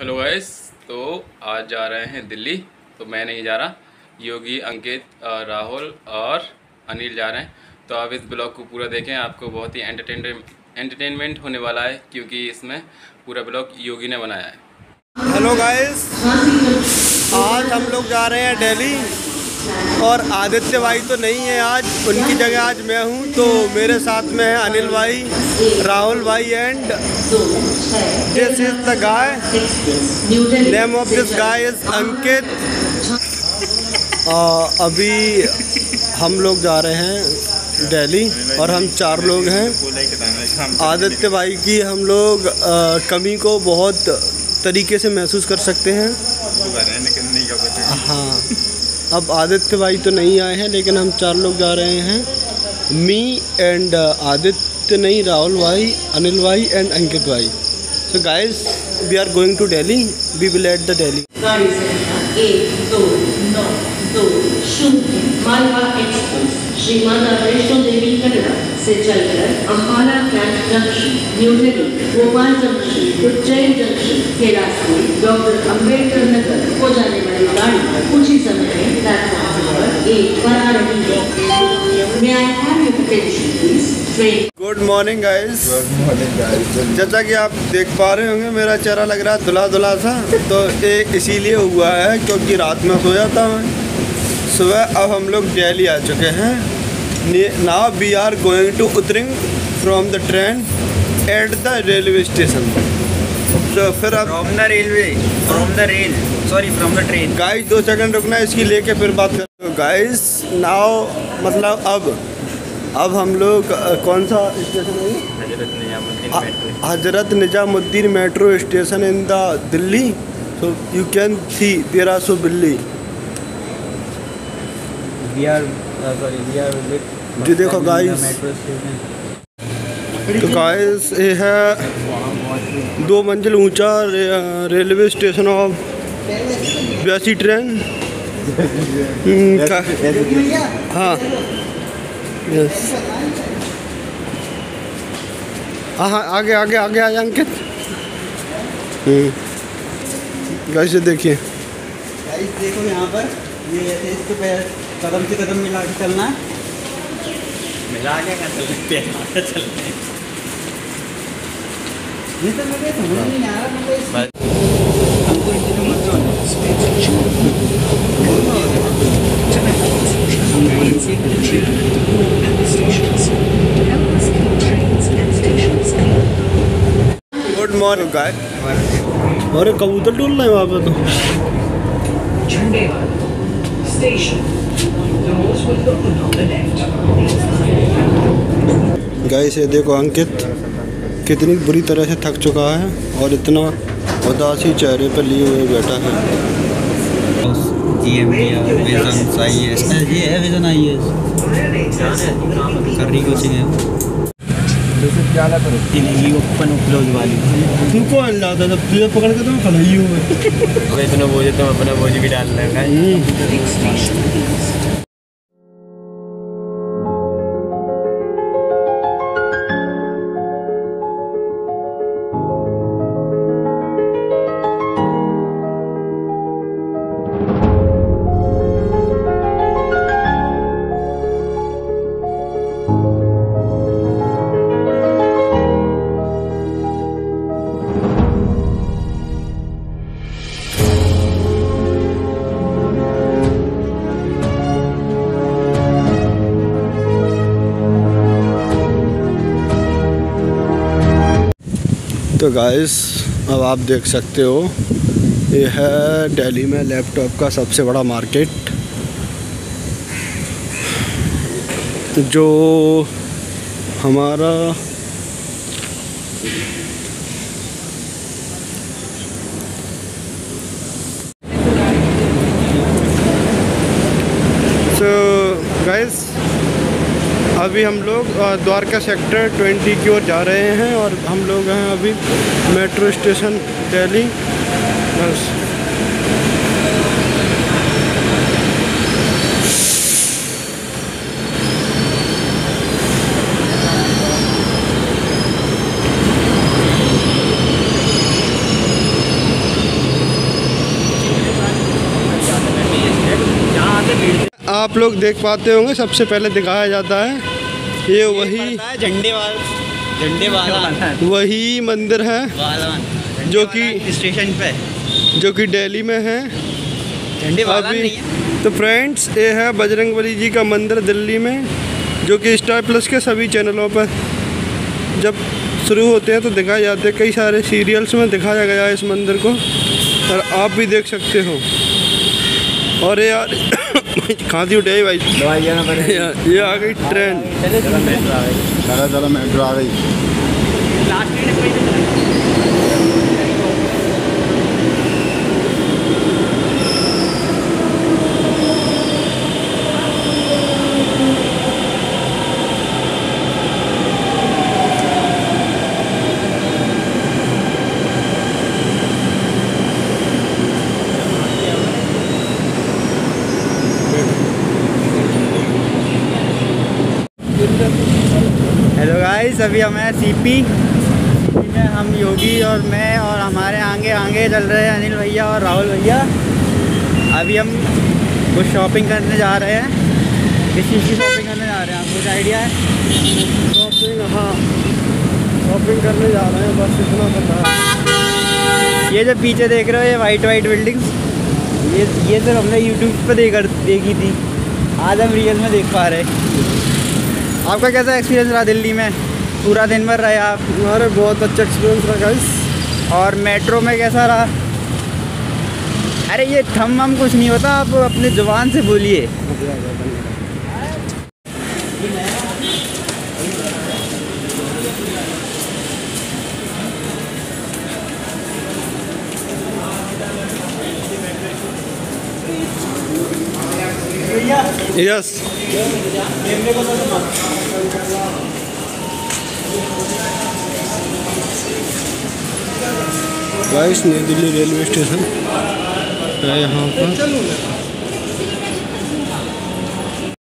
Hello guys. तो आज जा रहे हैं दिल्ली। तो मैं नहीं जा रहा, योगी, अंकित, राहुल और अनिल जा रहे हैं। तो आप इस ब्लॉग को पूरा देखें, आपको बहुत ही एंटरटेनमेंट होने वाला है, क्योंकि इसमें पूरा ब्लॉग योगी ने बनाया है। हेलो गाइस, आज हम लोग जा रहे हैं दिल्ली और आदित्य भाई तो नहीं है आज, उनकी जगह आज मैं हूँ। तो मेरे साथ में है अनिल भाई, राहुल भाई and this is the guy, name of this guy is Ankit. अभी हम लोग जा रहे हैं दिल्ली और हम 4 लोग हैं। आदित्य भाई की हम लोग कमी को बहुत तरीके से महसूस कर सकते हैं। हाँ, अब आदित्य भाई तो नहीं आए हैं, लेकिन हम 4 लोग जा रहे हैं। मी एंड आदित्य नहीं, राहुल भाई, अनिल भाई एंड अंकित भाई। So guys, we are going to Delhi, we will at the Delhi. Malwa express Shri Mata Vaishno Devi Katra से चलकर Ambala cantt junction, New Delhi, Bhopal junction, Ujjain junction के रास्ते डॉक्टर अंबेडकर नगर को जाने वाली गाड़ी कुछ ही समय में प्लेटफॉर्म नंबर 1 पर आ रही है। May I have your attention please? Train. Good morning guys. जैसा कि आप देख पा रहे होंगे, मेरा चेहरा लग रहा है धुला धुला सा। तो ये इसीलिए हुआ है क्योंकि रात में सोया था मैं। सुबह अब हम लोग दिल्ली आ चुके हैं। Now we are going to उतरिंग from the train at the railway station. तो फिर अब from the train guys 2 second रुकना, इसकी लेके फिर बात करें। गाइस नाउ मतलब अब हम लोग कौन सा स्टेशन है? Hazrat Nizamuddin metro station in the Delhi. So you can see there are so बिल्ली। जी देखो गाइस, तो गाइस ये है 2 मंजिल ऊंचा रेलवे स्टेशन ऑफ ब्यासी ट्रेन। हाँ यस, हाँ आगे आगे आगे आए अंकित। गाइस देखिए, देखो यहाँ पर ये ऐसे इसके पैर कदम से कदम मिला के चलना है। मिला के चलते हैं। ये तो मुझे समझ नहीं आ रहा। Good morning guy. अरे कबूतर टूल रहे हैं वहाँ पे। तो गाइस ये देखो, अंकित कितनी बुरी तरह से थक चुका है और इतना उदासी चेहरे पर लिए हुए बैठा है। ओपन क्लोज वाली तुमको लाता जब तुझे पकड़ के तो खड़ा ही हुए। इतना बोझ तो अपना बोझ भी डाल लेंगे। तो गाइस अब आप देख सकते हो, ये है दिल्ली में लैपटॉप का सबसे बड़ा मार्केट, जो हमारा गाइस अभी हम लोग द्वारका सेक्टर 20 की ओर जा रहे हैं और हम लोग हैं अभी मेट्रो स्टेशन दिल्ली। बस आप लोग देख पाते होंगे सबसे पहले दिखाया जाता है ये वही झंडे वाला वही मंदिर है जो कि स्टेशन पे, जो कि दिल्ली में है। झंडे वाला अभी नहीं है। तो फ्रेंड्स ये है बजरंगबली जी का मंदिर दिल्ली में, जो कि स्टार प्लस के सभी चैनलों पर जब शुरू होते हैं तो दिखाए जाते हैं। कई सारे सीरियल्स में दिखाया गया है इस मंदिर को, और आप भी देख सकते हो। और ये यार खांसी उठे है भाई, ये आ गई ट्रेन। चलो मेट्रो आ गई। हेलो गाइस, अभी हम हैं सीपी में। हम योगी और मैं और हमारे आगे चल रहे हैं अनिल भैया और राहुल भैया। अभी हम कुछ शॉपिंग करने जा रहे हैं। किस चीज़ की शॉपिंग करने जा रहे हैं, आपको कुछ आइडिया है? शॉपिंग, हाँ शॉपिंग करने जा रहे हैं, बस इतना पता है। ये जो पीछे देख रहे हो ये वाइट बिल्डिंग्स, ये तो हमने यूट्यूब पर देखी थी, आज हम रियल में देख पा रहे हैं। आपका कैसा एक्सपीरियंस रहा दिल्ली में? पूरा दिन भर रहे आप? हमारे बहुत अच्छा एक्सपीरियंस रहा गाइस। और मेट्रो में कैसा रहा? अरे ये थम कुछ नहीं होता, आप अपने जुबान से बोलिए। यस गाइस, नई दिल्ली रेलवे स्टेशन है यहाँ पर।